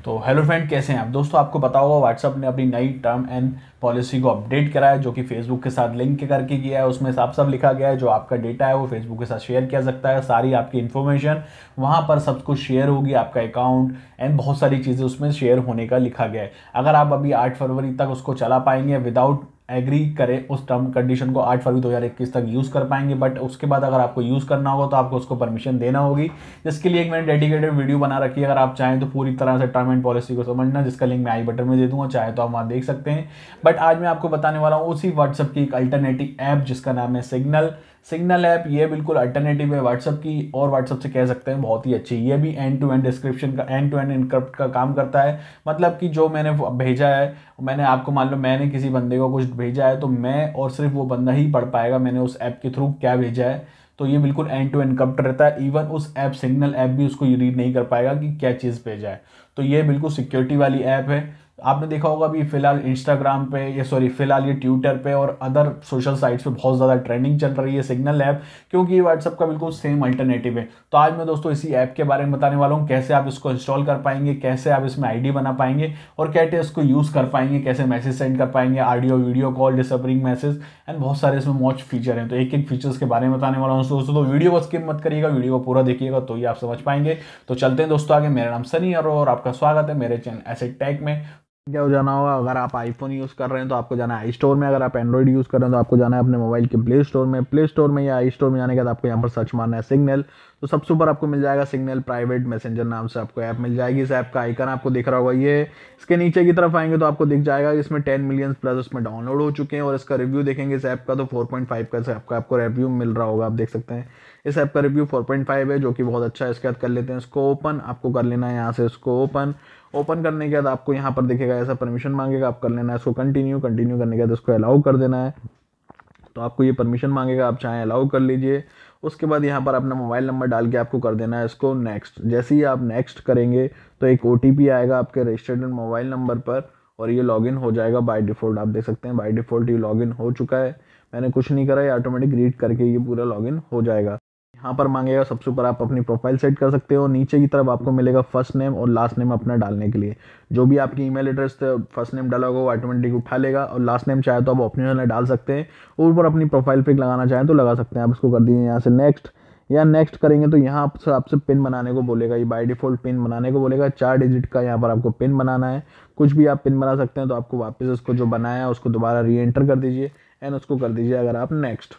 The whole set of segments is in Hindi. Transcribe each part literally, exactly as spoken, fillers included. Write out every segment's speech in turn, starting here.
तो हेलो फ्रेंड, कैसे हैं आप दोस्तों। आपको पता होगा व्हाट्सअप ने अपनी नई टर्म एंड पॉलिसी को अपडेट करा है, जो कि फेसबुक के साथ लिंक करके किया है। उसमें साफ साफ लिखा गया है जो आपका डेटा है वो फेसबुक के साथ शेयर किया सकता है। सारी आपकी इन्फॉर्मेशन वहां पर सब कुछ शेयर होगी, आपका अकाउंट एंड बहुत सारी चीज़ें उसमें शेयर होने का लिखा गया है। अगर आप अभी आठ फरवरी तक उसको चला पाएंगे विदाउट एग्री करें उस टर्म कंडीशन को, आठ फरवरी दो हज़ार इक्कीस तक यूज़ कर पाएंगे। बट उसके बाद अगर आपको यूज़ करना होगा तो आपको उसको परमिशन देना होगी, जिसके लिए एक मैंने डेडिकेटेड वीडियो बना रखी है। अगर आप चाहें तो पूरी तरह से टर्म एंड पॉलिसी को समझना, जिसका लिंक मैं आई बटन में दे दूंगा, चाहे तो आप वहाँ देख सकते हैं। बट आज मैं आपको बताने वाला हूँ उसी व्हाट्सअप की एक अल्टरनेटिव ऐप जिसका नाम है सिग्नल। सिग्नल ऐप ये बिल्कुल अल्टरनेटिव है व्हाट्सअप की, और व्हाट्सअप से कह सकते हैं बहुत ही अच्छी। ये भी एंड टू एंड डिस्क्रिप्शन का, एंड टू एंड इनक्रप्ट का काम करता है। मतलब कि जो मैंने भेजा है, मैंने आपको मान लो मैंने किसी बंदे को कुछ भेजा है तो मैं और सिर्फ वो बंदा ही पढ़ पाएगा मैंने उस ऐप के थ्रू क्या भेजा है। तो ये बिल्कुल एंड टू एंड इनक्रप्ट रहता है। इवन उस ऐप सिग्नल ऐप भी उसको रीड नहीं कर पाएगा कि क्या चीज़ भेजा है। तो ये बिल्कुल सिक्योरिटी वाली ऐप है। आपने देखा होगा अभी फिलहाल इंस्टाग्राम पे, ये सॉरी फिलहाल ये ट्विटर पे और अदर सोशल साइट्स पे बहुत ज़्यादा ट्रेंडिंग चल रही है सिग्नल ऐप, क्योंकि ये व्हाट्सअप का बिल्कुल सेम अल्टरनेटिव है। तो आज मैं दोस्तों इसी ऐप के बारे में बताने वाला हूँ, कैसे आप इसको इंस्टॉल कर पाएंगे, कैसे आप इसमें आईडी बना पाएंगे और कैसे इसको यूज़ कर पाएंगे, कैसे मैसेज सेंड कर पाएंगे, audio video call, disappearing message and बहुत सारे इसमें मौज फीचर हैं। तो एक एक फीचर्स के बारे में बताने वाला हूँ दोस्तों। तो वीडियो को स्किप मत करिएगा, वीडियो को पूरा देखिएगा तो ही आप समझ पाएंगे। तो चलते हैं दोस्तों आगे। मेरा नाम सनी और आपका स्वागत है मेरे चैनल एसेट टेक में। क्या हो जाना होगा, अगर आप आईफोन यूज़ कर रहे हैं तो आपको जाना है आई स्टोर में, अगर आप एंड्रॉइड यूज़ कर रहे हैं तो आपको जाना है अपने मोबाइल के प्ले स्टोर में। प्ले स्टोर में या आई स्टोर में जाने के बाद आपको यहाँ पर सर्च मारना है सिग्नल। तो सबसे ऊपर आपको मिल जाएगा सिग्नल प्राइवेट मैसेंजर नाम से आपको ऐप मिल जाएगी। इस ऐप का आइकन आपको दिख रहा होगा, ये इसके नीचे की तरफ आएंगे तो आपको दिख जाएगा इसमें टेन मिलियन प्लस उसमें डाउनलोड हो चुके हैं। और इसका रिव्यू देखेंगे इस ऐप का तो फोर पॉइंट फाइव का इस ऐप का आपको रिव्यू मिल रहा होगा, आप देख सकते हैं। इस ऐप का रिव्यू फोर पॉइंट फाइव है, जो कि बहुत अच्छा है। इसके बाद कर लेते हैं इसको ओपन। आपको कर लेना है यहाँ से इसको ओपन। ओपन करने के बाद आपको यहाँ पर दिखेगा ऐसा परमिशन मांगेगा, आप कर लेना है इसको कंटिन्यू। कंटिन्यू करने के बाद इसको अलाउ कर देना है। तो आपको ये परमिशन मांगेगा, आप चाहें अलाउ कर लीजिए। उसके बाद यहाँ पर अपना मोबाइल नंबर डाल के आपको कर देना है इसको नेक्स्ट। जैसे ही आप नेक्स्ट करेंगे तो एक ओ टी पी आएगा आपके रजिस्टर्ड मोबाइल नंबर पर और ये लॉगिन हो जाएगा बाय डिफ़ॉल्ट। आप देख सकते हैं बाय डिफ़ॉल्ट ये लॉगिन हो चुका है। मैंने कुछ नहीं करा, ये ऑटोमेटिक रीड करके ये पूरा लॉगिन हो जाएगा। यहाँ पर मांगेगा सबसे ऊपर आप अपनी प्रोफाइल सेट कर सकते हो। नीचे की तरफ आपको मिलेगा फर्स्ट नेम और लास्ट नेम अपना डालने के लिए। जो भी आपकी ईमेल एड्रेस फर्स्ट नेम डाला होगा वो ऑटोमेटिक उठा लेगा, और लास्ट नेम चाहे तो आप ऑप्शनल डाल सकते हैं। ऊपर अपनी प्रोफाइल पिक लगाना चाहें तो लगा सकते हैं। आप इसको कर दीजिए यहाँ से नेक्स्ट। या नेक्स्ट करेंगे तो यहाँ से आपसे पिन बनाने को बोलेगा, ये बाय डिफ़ॉल्ट पिन बनाने को बोलेगा। चार डिजिट का यहाँ पर आपको पिन बनाना है। कुछ भी आप पिन बना सकते हैं। तो आपको वापस उसको जो बनाया है उसको दोबारा री एंटर कर दीजिए एंड उसको कर दीजिए अगर आप नेक्स्ट।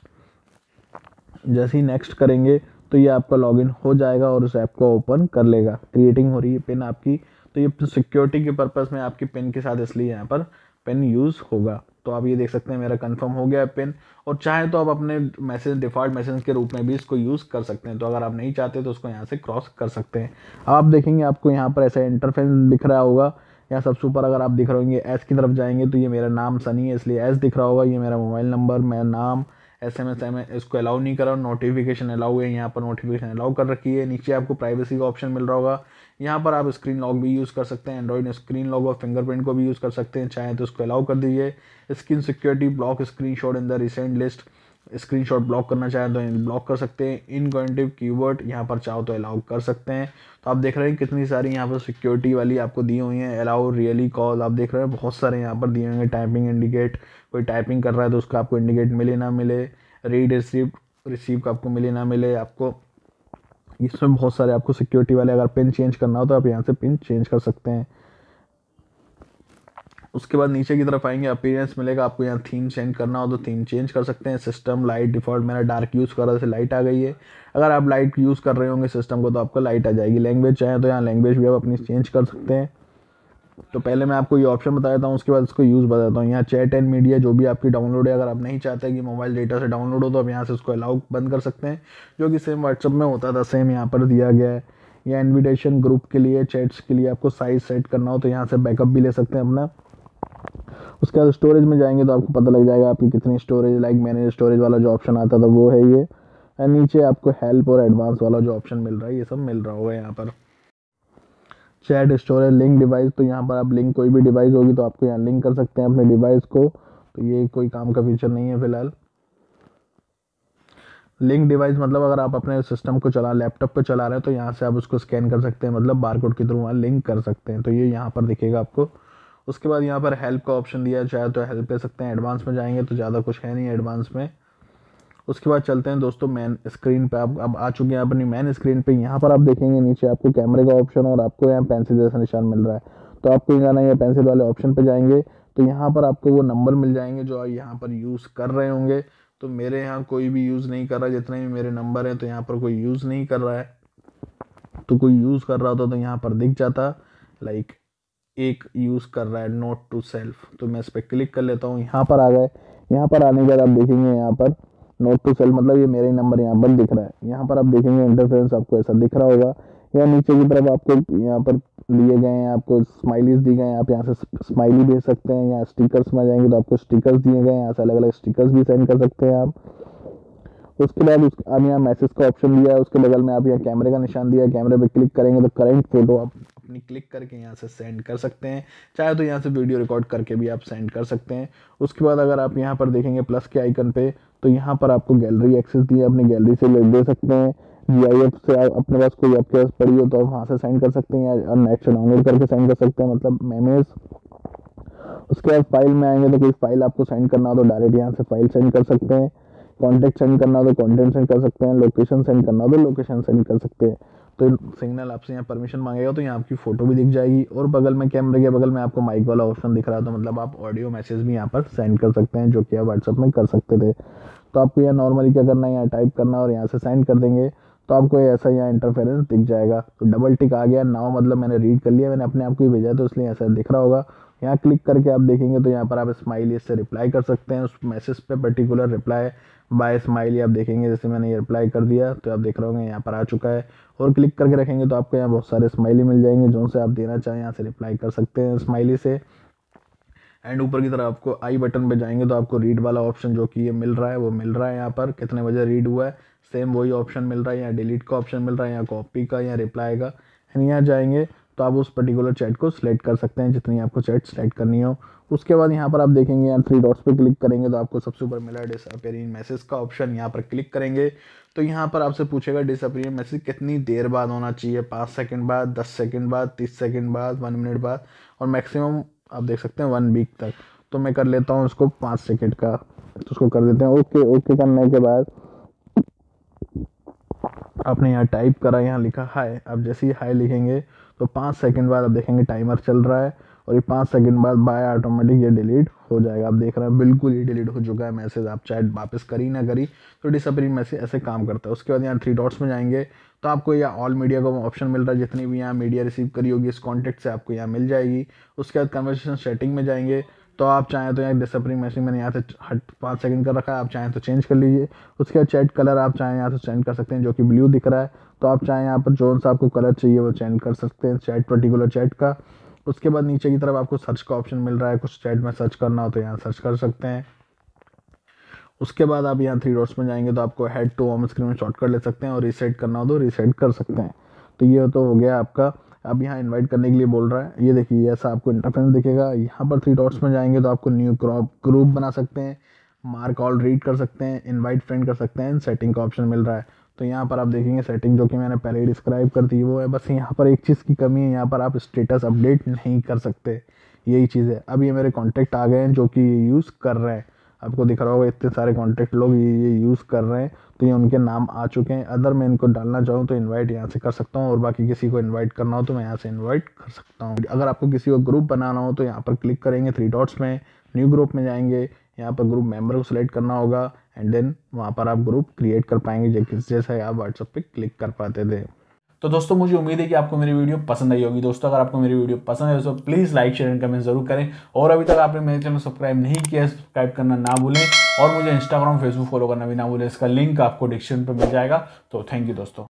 जैसे ही नेक्स्ट करेंगे तो ये आपका लॉगिन हो जाएगा और उस ऐप को ओपन कर लेगा। क्रिएटिंग हो रही है पिन आपकी, तो ये सिक्योरिटी के पर्पज़ में आपकी पिन के साथ इसलिए यहाँ पर पिन यूज़ होगा। तो आप ये देख सकते हैं मेरा कंफर्म हो गया है पिन। और चाहे तो आप अपने मैसेज डिफ़ॉल्ट मैसेज के रूप में भी इसको यूज़ कर सकते हैं। तो अगर आप नहीं चाहते तो उसको यहाँ से क्रॉस कर सकते हैं। आप देखेंगे आपको यहाँ पर ऐसा इंटरफेस दिख रहा होगा। यहाँ सबसे ऊपर अगर आप दिख रहे होंगे एस की तरफ जाएंगे तो ये मेरा नाम सनी है इसलिए एस दिख रहा होगा। ये मेरा मोबाइल नंबर, मेरा नाम, एस एम एस एम इसको अलाउ नहीं करा। नोटिफिकेशन अलाउ है, यहाँ पर नोटिफिकेशन अलाउ कर रखी है। नीचे आपको प्राइवेसी का ऑप्शन मिल रहा होगा। यहाँ पर आप स्क्रीन लॉक भी यूज़ कर सकते हैं, एंड्रॉइड स्क्रीन लॉक और फिंगरप्रिंट को भी यूज़ कर सकते हैं। चाहे तो इसको अलाउ कर दीजिए। Screen security block screenshot in the recent list, screenshot block करना चाहें तो ब्लॉक कर सकते हैं। इनकॉग्निटिव कीवर्ड यहाँ पर चाहो तो अलाउ कर सकते हैं। तो आप देख रहे हैं कितनी सारी यहाँ पर सिक्योरिटी वाली आपको दी हुई हैं। अलाउ रियली कॉल, आप देख रहे हैं बहुत सारे यहाँ पर दिए होंगे। टाइपिंग इंडिकेट, कोई टाइपिंग कर रहा है तो उसका आपको इंडिकेट मिले ना मिले। रीड रिसीव रिसीव का आपको मिले ना मिले। आपको इसमें बहुत सारे आपको सिक्योरिटी वाले, अगर पिन चेंज करना हो तो आप यहाँ से पिन चेंज कर सकते हैं। उसके बाद नीचे की तरफ आएंगे, अपीयरेंस मिलेगा। आपको यहाँ थीम चेंज करना हो तो थीम चेंज कर सकते हैं। सिस्टम लाइट डिफ़ॉल्ट मेरा डार्क यूज़ कर रहा है, लाइट आ गई है। अगर आप लाइट यूज़ कर रहे होंगे सिस्टम को तो आपको लाइट आ जाएगी। लैंग्वेज चाहे तो यहाँ लैंग्वेज भी आप अपनी चेंज कर सकते हैं। तो पहले मैं आपको ये ऑप्शन बता देता हूँ, उसके बाद इसको यूज़ बताता हूँ। यहाँ चैट एंड मीडिया जो भी आपकी डाउनलोड है, अगर आप नहीं चाहते कि मोबाइल डेटा से डाउनलोड हो तो आप यहाँ से उसको अलाउ बंद कर सकते हैं, जो कि सेम व्हाट्सअप में होता था, सेम यहाँ पर दिया गया है। या इन्विटेशन ग्रुप के लिए, चैट्स के लिए आपको साइज सेट करना हो तो यहाँ से बैकअप भी ले सकते हैं अपना। उसके बाद स्टोरेज में जाएंगे तो आपको पता लग जाएगा आपकी कितनी स्टोरेज, लाइक मैनेज स्टोरेज वाला जो ऑप्शन आता था वो है ये। एंड नीचे आपको हेल्प और एडवांस वाला जो ऑप्शन मिल रहा है ये सब मिल रहा होगा यहाँ पर। चैट स्टोरेज लिंक डिवाइस, तो यहाँ पर आप लिंक कोई भी डिवाइस होगी तो आपको यहाँ लिंक कर सकते हैं अपने डिवाइस को। तो ये कोई काम का फीचर नहीं है फिलहाल। लिंक डिवाइस मतलब अगर आप अपने सिस्टम को चला लैपटॉप पे चला रहे हैं तो यहाँ से आप उसको स्कैन कर सकते हैं, मतलब बारकोड के थ्रू वहाँ लिंक कर सकते हैं। तो ये यहाँ पर दिखेगा आपको। उसके बाद यहाँ पर हेल्प का ऑप्शन दिया है, चाहे तो हेल्प ले सकते हैं। एडवांस में जाएंगे तो ज़्यादा कुछ है नहीं एडवांस में। उसके बाद चलते हैं दोस्तों मेन स्क्रीन पे। आप अब आ चुके हैं अपनी मेन स्क्रीन पे। यहाँ पर आप देखेंगे नीचे आपको कैमरे का ऑप्शन और आपको यहाँ पेंसिल जैसा निशान मिल रहा है। तो आपको यहाँ जाना है पेंसिल वाले ऑप्शन पे जाएंगे तो यहाँ पर आपको वो नंबर मिल जाएंगे जो आप यहाँ पर यूज़ कर रहे होंगे। तो मेरे यहाँ कोई भी यूज़ नहीं कर रहा है, जितने भी मेरे नंबर हैं तो यहाँ पर कोई यूज़ नहीं कर रहा है। तो कोई यूज़ कर रहा होता तो यहाँ पर दिख जाता, लाइक एक यूज़ कर रहा है नोट टू सेल्फ। तो मैं इस पर क्लिक कर लेता हूँ। यहाँ पर आ गए। यहाँ पर आने के बाद आप देखेंगे यहाँ पर नोट टू सेल्फ मतलब ये मेरे नंबर यहाँ पर दिख रहा है। यहाँ पर आप देखेंगे इंटरफेरेंस आपको ऐसा दिख रहा होगा। या नीचे की तरफ आपको यहाँ पर लिए गए हैं, आपको स्माइलीज दी गए हैं। आप यहाँ से स्माइली भेज सकते हैं। यहाँ स्टिकर्स में जाएंगे तो आपको स्टिकर्स दिए गए हैं, यहाँ से अलग अलग स्टिकर्स भी सेंड कर सकते हैं आप। उसके बाद उस अब यहाँ मैसेज का ऑप्शन दिया है, उसके बगल में आप यहाँ कैमरे का निशान दिया है। कैमरे पे क्लिक करेंगे तो करंट फोटो आप अपनी क्लिक करके यहाँ से सेंड कर सकते हैं, चाहे तो यहाँ से वीडियो रिकॉर्ड करके भी आप सेंड कर सकते हैं। उसके बाद अगर आप यहाँ पर देखेंगे प्लस के आइकन पे तो यहाँ पर आपको गैलरी एक्सेस दी है, अपनी गैलरी से दे सकते हैं। जी आई एफ से आप अपने पास कोई आपके पास पड़ी हो तो आप वहाँ से सेंड कर सकते हैं या नेट से डाउनलोड करके सेंड कर सकते हैं, मतलब मेमेज। उसके बाद फाइल में आएंगे तो कोई फाइल आपको सेंड करना हो तो डायरेक्ट यहाँ से फाइल सेंड कर सकते हैं। कॉन्टेक्ट सेंड करना हो तो कॉन्टेक्ट सेंड कर सकते हैं। लोकेशन सेंड करना हो तो लोकेशन सेंड कर सकते हैं। तो सिग्नल आपसे यहाँ परमिशन मांगेगा तो यहाँ आपकी फ़ोटो भी दिख जाएगी और बगल में कैमरे के बगल में आपको माइक वाला ऑप्शन दिख रहा है, तो मतलब आप ऑडियो मैसेज भी यहाँ पर सेंड कर सकते हैं जो कि आप व्हाट्सएप में कर सकते थे। तो आपको यहाँ नॉर्मली क्या करना है, यहाँ टाइप करना और यहाँ से सेंड कर देंगे तो आपको ऐसा यहाँ इंटरफेरेंस दिख जाएगा। तो डबल टिक आ गया नाउ, मतलब मैंने रीड कर लिया, मैंने अपने आप को ही भेजा तो इसलिए ऐसा दिख रहा होगा। यहाँ क्लिक करके आप देखेंगे तो यहाँ पर आप स्माइली से रिप्लाई कर सकते हैं उस मैसेज पे, पर्टिकुलर रिप्लाई बाय स्माइली आप देखेंगे। जैसे मैंने ये रिप्लाई कर दिया तो आप देख रहे होंगे यहाँ पर आ चुका है। और क्लिक करके रखेंगे तो आपको यहाँ बहुत सारे स्माइली मिल जाएंगे, जो से आप देना चाहें यहाँ से रिप्लाई कर सकते हैं स्माइली से। एंड ऊपर की तरफ आपको आई बटन पे जाएंगे तो आपको रीड वाला ऑप्शन जो कि ये मिल रहा है वो मिल रहा है। यहाँ पर कितने बजे रीड हुआ है सेम वही ऑप्शन मिल रहा है। यहाँ डिलीट का ऑप्शन मिल रहा है, यहाँ कॉपी का, यहाँ रिप्लाई का। एंड यहाँ जाएंगे तो आप उस पर्टिकुलर चैट को सिलेक्ट कर सकते हैं जितनी आपको चैट सिलेक्ट करनी हो। उसके बाद यहाँ पर आप देखेंगे यहाँ थ्री डॉट्स पे क्लिक करेंगे तो आपको सबसे ऊपर मिला है डिसअपीयरिंग मैसेज का ऑप्शन। यहाँ पर क्लिक करेंगे तो यहाँ पर आपसे पूछेगा डिसअपीयरिंग मैसेज कितनी देर बाद होना चाहिए, पाँच सेकंड बाद, दस सेकंड बाद, तीस सेकंड बाद, वन मिनट बाद और मैक्सिमम आप देख सकते हैं वन वीक तक। तो मैं कर लेता हूँ उसको पाँच सेकंड का, तो उसको कर देते हैं ओके। ओके करने के बाद आपने यहाँ टाइप करा, यहाँ लिखा हाय। अब जैसे ही हाय लिखेंगे तो पाँच सेकंड बाद आप देखेंगे टाइमर चल रहा है और ये पाँच सेकंड बाद बाय ऑटोमेटिक ये डिलीट हो जाएगा। आप देख रहे हैं बिल्कुल ही डिलीट हो चुका है मैसेज। आप चैट वापस करी ना करी तो डिसअपीयरिंग मैसेज ऐसे काम करता है। उसके बाद यहाँ थ्री डॉट्स में जाएंगे तो आपको यहाँ ऑल मीडिया का ऑप्शन मिल रहा है, जितनी भी यहाँ मीडिया रिसीव करी होगी इस कॉन्टेक्ट से आपको यहाँ मिल जाएगी। उसके बाद कन्वर्सेशन सेटिंग में जाएंगे तो आप चाहें तो यहाँ डिसअपीयरिंग मैसेज मैंने यहाँ से हट पाँच सेकंड कर रखा है, आप चाहें तो चेंज कर लीजिए। उसके बाद चैट कलर आप चाहें यहाँ से चेंज कर सकते हैं जो कि ब्लू दिख रहा है, तो आप चाहें यहाँ पर जो सा आपको कलर चाहिए वो चेंज कर सकते हैं चैट पर्टिकुलर चैट का। उसके बाद नीचे की तरफ आपको सर्च का ऑप्शन मिल रहा है, कुछ चैट में सर्च करना हो तो यहाँ सर्च कर सकते हैं। उसके बाद आप यहाँ थ्री डॉट्स में जाएंगे तो आपको हेड टू होम स्क्रीन में शॉर्टकट ले सकते हैं और रीसेट करना हो तो रीसेट कर सकते हैं। तो ये तो हो गया आपका। अब यहाँ इनवाइट करने के लिए बोल रहा है, ये देखिए ऐसा आपको इंटरफेरेंस दिखेगा। यहाँ पर थ्री डॉट्स में जाएंगे तो आपको न्यू ग्रुप बना सकते हैं, मार्क ऑल रीड कर सकते हैं, इनवाइट फ्रेंड कर सकते हैं, सेटिंग का ऑप्शन मिल रहा है। तो यहाँ पर आप देखेंगे सेटिंग जो कि मैंने पहले ही डिस्क्राइब कर दी वो है। बस यहाँ पर एक चीज़ की कमी है, यहाँ पर आप स्टेटस अपडेट नहीं कर सकते, यही चीज़ है। अब ये मेरे कॉन्टैक्ट आ गए हैं जो कि ये यूज़ कर रहे हैं, आपको दिख रहा होगा इतने सारे कॉन्टैक्ट लोग ये ये यूज़ कर रहे हैं तो ये उनके नाम आ चुके हैं। अदर मैं इनको डालना चाहूँ तो इनवाइट यहाँ से कर सकता हूँ और बाकी किसी को इनवाइट करना हो तो मैं यहाँ से इनवाइट कर सकता हूँ। अगर आपको किसी को ग्रुप बनाना हो तो यहाँ पर क्लिक करेंगे थ्री डॉट्स में, न्यू ग्रुप में जाएंगे, यहाँ पर ग्रुप मेंबर को सिलेक्ट करना होगा एंड देन वहाँ पर आप ग्रुप क्रिएट कर पाएंगे जैसे आप व्हाट्सएप पे क्लिक कर पाते थे। तो दोस्तों मुझे उम्मीद है कि आपको मेरी वीडियो पसंद आई होगी। दोस्तों अगर आपको मेरी वीडियो पसंद है तो please like share and comment जरूर करें और अभी तक आपने मेरे चैनल सब्सक्राइब नहीं किया सब्सक्राइब करना ना भूलें और मुझे इंस्टाग्राम फेसबुक फॉलो करना भी ना भूलें। इसका लिंक आपको डिस्क्रिप्शन पे मिल जाएगा। तो थैंक यू दोस्तों।